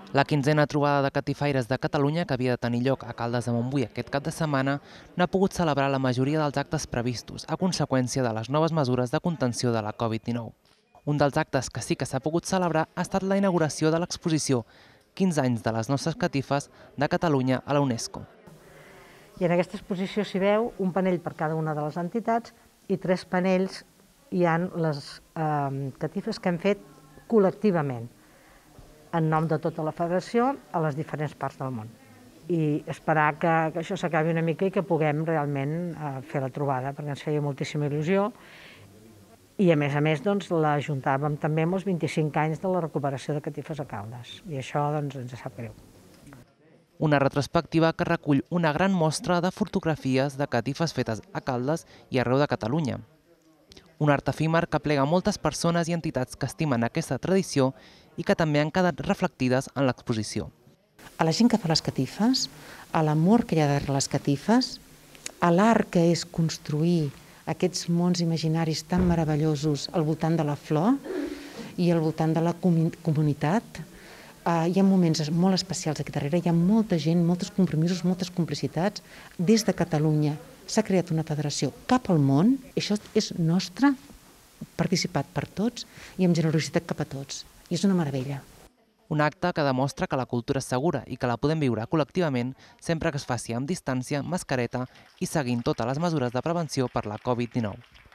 La 15a trobada de catifaires de Catalunya, que havia de tenir lloc a Caldes de Montbui aquest cap de setmana, no ha pogut celebrar la majoria dels actes previstos a conseqüència de les noves mesures de contenció de la Covid-19. Un dels actes que sí que s'ha pogut celebrar ha estat la inauguració de l'exposició 15 anys de les nostres catifes de Catalunya a la UNESCO. I en aquesta exposició s'hi veu un panell per cada una de les entitats i 3 panells hi ha les catifes que hem fet col·lectivament, en nom de tota la federació a les diferents parts del món. I esperar que això s'acabi una mica i que puguem realment fer la trobada, perquè ens feia moltíssima il·lusió. I a més, la ajuntàvem també amb els 25 anys de la recuperació de catifes a Caldes. I això ens sap greu. Una retrospectiva que recull una gran mostra de fotografies de catifes fetes a Caldes i arreu de Catalunya. Un art efímer que plega moltes persones i entitats que estimen aquesta tradició i que també han quedat reflectides en l'exposició. A la gent que fa les catifes, a l'amor que hi ha darrere les catifes, a l'art que és construir aquests mons imaginaris tan meravellosos al voltant de la flor i al voltant de la comunitat. Hi ha moments molt especials aquí darrere, hi ha molta gent, molts compromisos, moltes complicitats. Des de Catalunya s'ha creat una federació cap al món, i això és nostre, participat per tots i amb generositat cap a tots. I és una meravella. Un acte que demostra que la cultura és segura i que la podem viure col·lectivament sempre que es faci amb distància, mascareta i seguint totes les mesures de prevenció per la Covid-19.